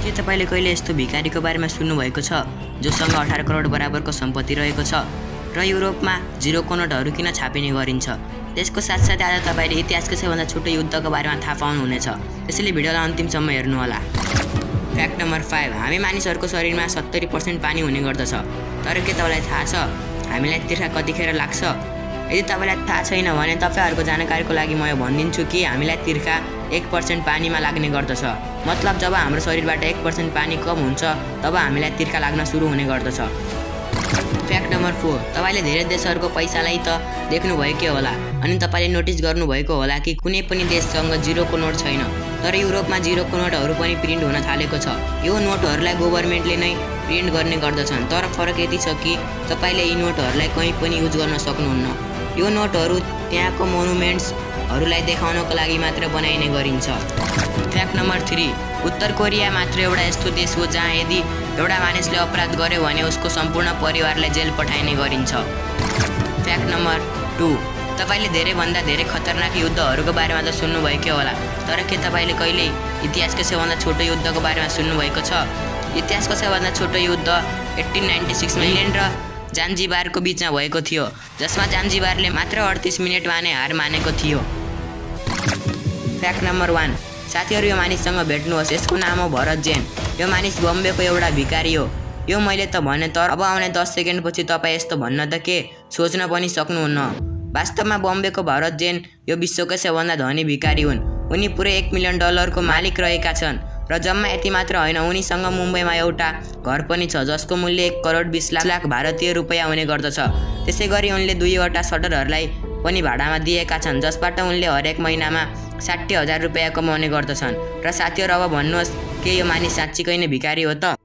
के तपाईले कहिले यस्तो भिखारीको बारेमा सुन्नुभएको छ जोसँग 18 करोड बराबरको सम्पत्ति रहेको छ र युरोपमा 0को नोटहरू किन छापिने गरिन्छ? त्यसको साथसाथै आज तपाईले इतिहासको सबैभन्दा छोटो युद्धको बारेमा थाहा पाउनुहुनेछ। त्यसैले भिडियोलाई अन्तिमसम्म हेर्नुहोला। फ्याक्ट नम्बर 5, हामी मानिसहरूको शरीरमा 70% पानी हुने गर्दछ। तर के तपाईलाई थाहा छ हामीलाई तिर्खा कतिखेर लाग्छ? यदि तपाईलाई थाहा छैन भने तपाईहरुको जानकारीको लागि म यो भनिदिन्छु कि हामीलाई तिर्खा 1% पानीमा लाग्ने गर्दछ। मतलब जब हाम्रो शरीरबाट 1% पानी कम हुन्छ तब हामीलाई तिर्खा लाग्न सुरु हुने गर्दछ। फ्याक्ट नम्बर 4, तपाईले धेरै देशहरुको पैसालाई त देख्नु भएकै होला अनि तपाईले नोटिस गर्नु भएको होला कि कुनै पनि देशसँग 0को नोट छैन। तर युरोपमा 0को नोटहरू पनि प्रिन्ट हुन थालेको छ। यो नोटहरूलाई गभर्नमेन्टले नै प्रिन्ट गर्ने गर्दछन्। तर फरक यति छ कि तपाईले यी नोटहरूलाई कहीँ पनि युज गर्न सक्नुहुन्न। यो नोटहरू त्यहाँको मोनुमेन्ट्सहरूलाई देखाउनको लागि मात्र बनाइने गरिन्छ। फ्याक्ट नम्बर 3, उत्तर कोरिया मात्र एउटा यस्तो देश हो जहाँ यदि एउटा मानिसले अपराध गर्यो भने उसको सम्पूर्ण परिवारलाई जेल पठाइने गरिन्छ। फ्याक्ट नम्बर 2, तपाईले धेरैभन्दा धेरै खतरनाक युद्धहरूको बारेमा त सुन्नुभएकै होला। तर के तपाईले कहिले इतिहासको सबैभन्दा छोटो युद्धको बारेमा सुन्नुभएको छ? इतिहासको सबैभन्दा छोटो युद्ध 1896 मा इंग्ल्यान्ड र जान्जिबारको बीचमा भएको थियो, जसमा जान्जिबारले मात्र 38 मिनेटमा नै हार मानेको थियो। फ्याक्ट नम्बर 1, साथीहरु यो मानिससँग भेट्नुहोस्। यसको नाम हो भरत जैन। यो मानिस बम्बेको एउटा भिखारी हो। यो मैले त भने, तर अब आउने 10 सेकेन्ड पछि तपाई यस्तो भन्न त के सोच्न पनि सक्नुहुन्न। वास्तवमा बम्बेको भरत जैन यो विश्वकै सबैभन्दा धनी भिखारी हुन्। उनी पुरै $1 मिलियन को मालिक रहेका छन् र जम्मा यति मात्र होइन, उनीसँग मुम्बईमा एउटा घर पनि छ जसको मूल्य 1 करोड 20 लाख भारतीय रुपैयाँ हुने गर्दछ। त्यसैगरी उनले 2वटा सटरहरूलाई पनि भाडामा दिएका छन् जसबाट उनले हरेक महिनामा 60,000 रुपैयाँ कमाउने गर्दछन्। र साथीहरु अब भन्नुहोस् के यो मानिस साच्चीकै नै भिखारी हो त?